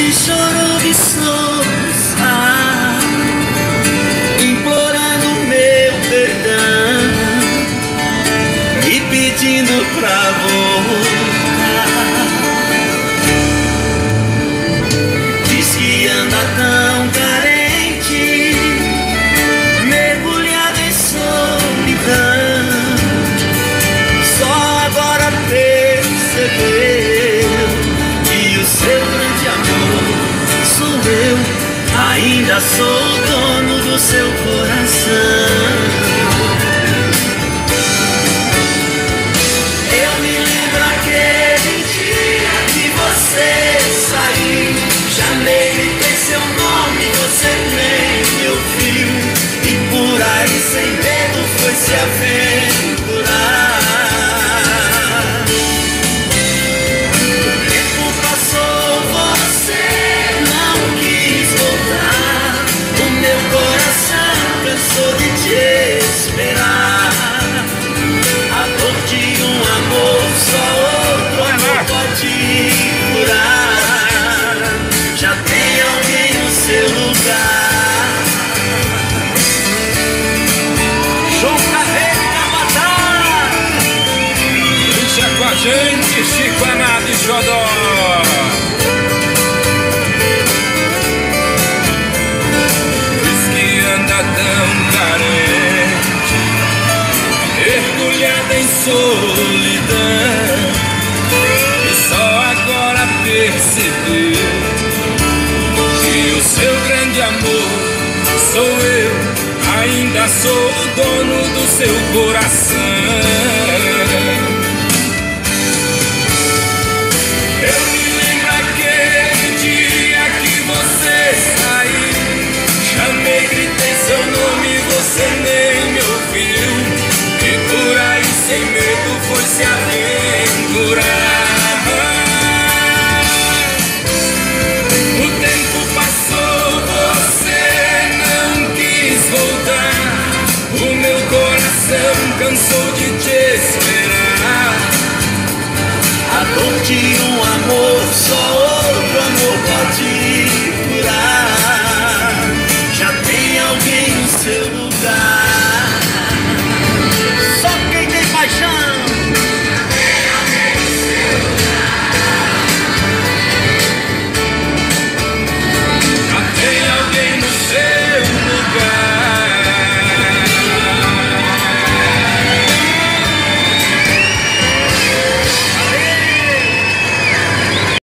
de choro e soluçar, implorando meu perdão, me pedindo pra voltar. Diz que anda tão carente, mergulhado em solidão, só agora percebeu que o seu grande amor sou eu. Ainda sou o dono do seu coração. Eu me lembro aquele dia que você saiu, chamei, gritei seu nome, você nem me ouviu, e por aí sem medo foi se aventurar. O tempo passou, você não quis voltar, o meu coração cansou de te esperar. A dor de um amor só outro amor pode curar. Já tem alguém no seu lugar. João Carreiro da Batalha. Deixa com a gente, Chico Amado e Xodó. Diz que anda tão carente, mergulhada em solidão, e só agora percebeu que o seu grande amor sou eu. Ainda sou o dono do seu coração.